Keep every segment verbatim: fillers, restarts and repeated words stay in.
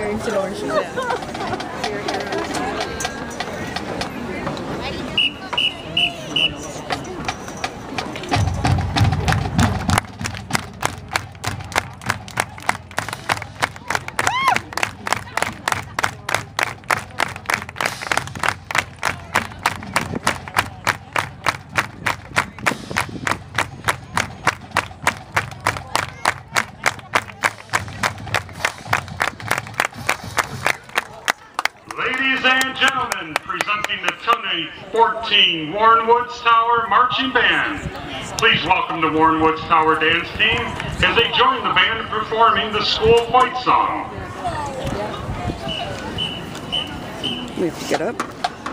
Wearing fedora shoes. Ladies and gentlemen, presenting the twenty fourteen Warren Woods Tower Marching Band. Please welcome the Warren Woods Tower Dance Team as they join the band performing the school fight song. We have to get up.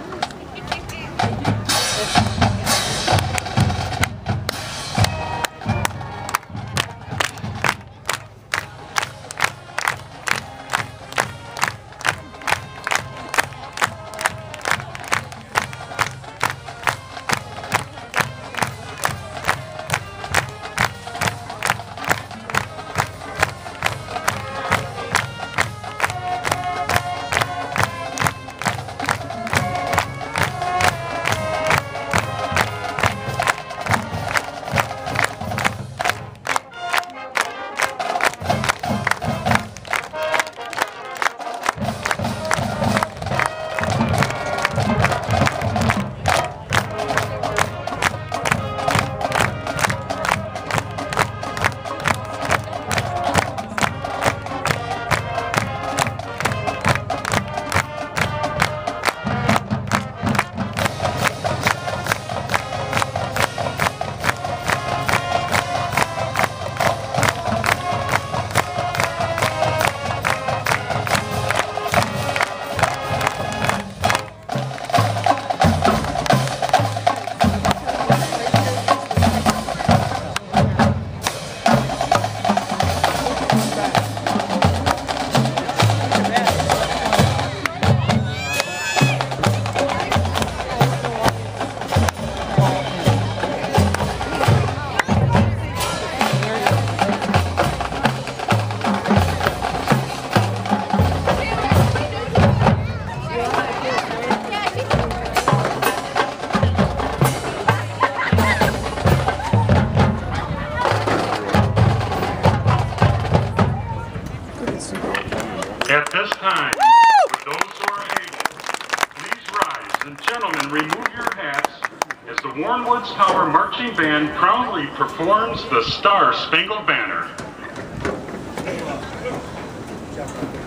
At this time, for those who are able, please rise and gentlemen remove your hats as the Warren Woods Tower Marching Band proudly performs the Star Spangled Banner.